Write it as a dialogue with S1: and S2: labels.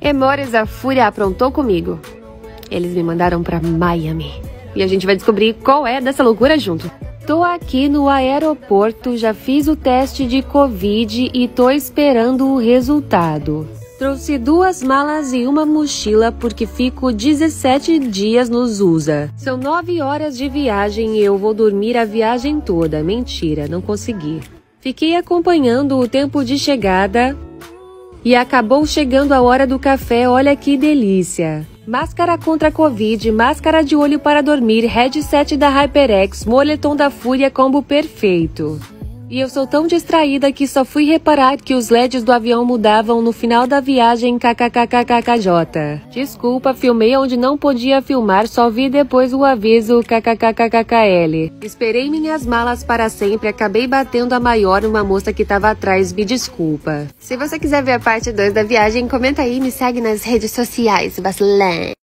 S1: Emores, a Fúria aprontou comigo. Eles me mandaram pra Miami. E a gente vai descobrir qual é dessa loucura junto. Tô aqui no aeroporto, já fiz o teste de Covid e tô esperando o resultado. Trouxe 2 malas e uma mochila porque fico 17 dias nos USA. São 9 horas de viagem e eu vou dormir a viagem toda. Mentira, não consegui. Fiquei acompanhando o tempo de chegada e acabou chegando a hora do café, olha que delícia. Máscara contra a Covid, máscara de olho para dormir, headset da HyperX, moletom da Fúria, combo perfeito. E eu sou tão distraída que só fui reparar que os LEDs do avião mudavam no final da viagem kkkkkkj. Desculpa, filmei onde não podia filmar, só vi depois o aviso kkkkkkl. Esperei minhas malas para sempre, acabei batendo a maior numa moça que tava atrás, me desculpa. Se você quiser ver a parte 2 da viagem, comenta aí e me segue nas redes sociais, vacilão.